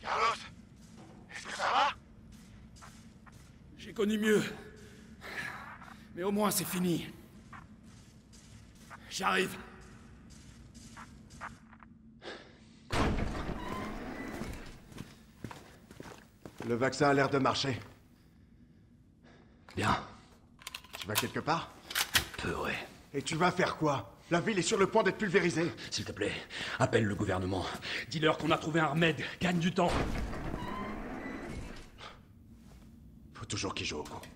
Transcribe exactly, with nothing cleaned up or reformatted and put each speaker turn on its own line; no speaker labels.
Carlos, est-ce que ça va?
J'ai connu mieux. Mais au moins c'est fini. J'arrive.
Le vaccin a l'air de marcher.
Bien.
Tu vas quelque part?
Peu, ouais.
Et tu vas faire quoi? La ville est sur le point d'être pulvérisée.
S'il te plaît, appelle le gouvernement. Dis-leur qu'on a trouvé un remède. Gagne du temps.
Faut toujours qu'ils jouent au coup.